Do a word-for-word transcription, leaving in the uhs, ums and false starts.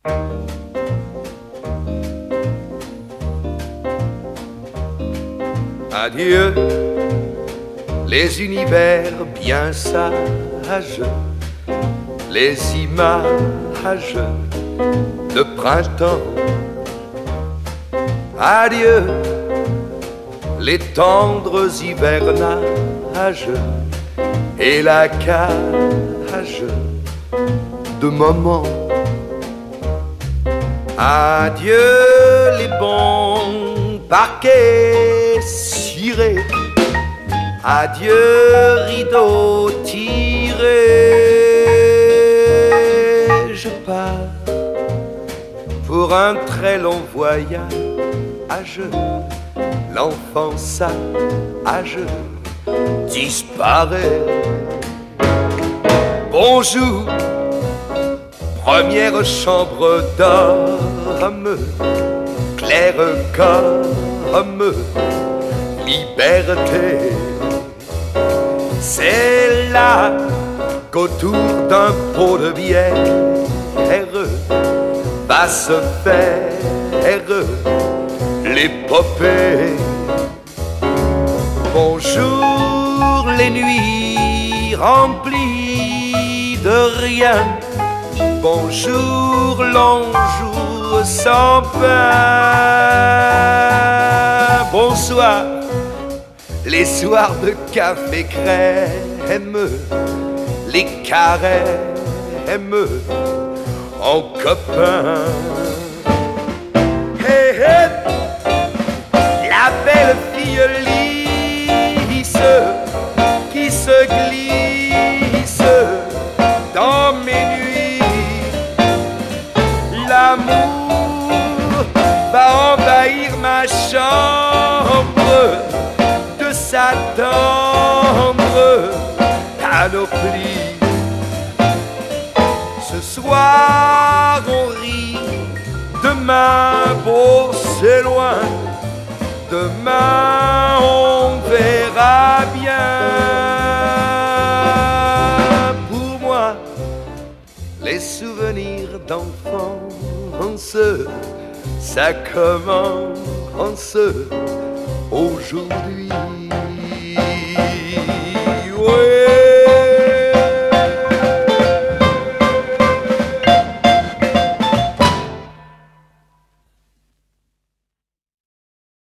Adieu, les univers bien sages, les images de printemps. Adieu, les tendres hivernages et la cage de moments. Adieu, les bons parquets cirés. Adieu, rideau tiré. Je pars pour un très long voyage. L'enfant sage disparaît. Bonjour, première chambre d'homme, claire comme liberté. C'est là qu'autour d'un pot de bière va se faire l'épopée. Bonjour les nuits remplies de rien. Bonjour l'ange sans pain. Bonsoir les soirs de café crème, les carèmes en copains. Hey, hey, la belle fille lisse qui se glisse dans mes nuits. L'amour va envahir ma chambre de sa tendre panoplie. Ce soir on rit, demain beau c'est loin. Demain on verra bien. Pour moi, les souvenirs d'enfance, ça commence aujourd'hui.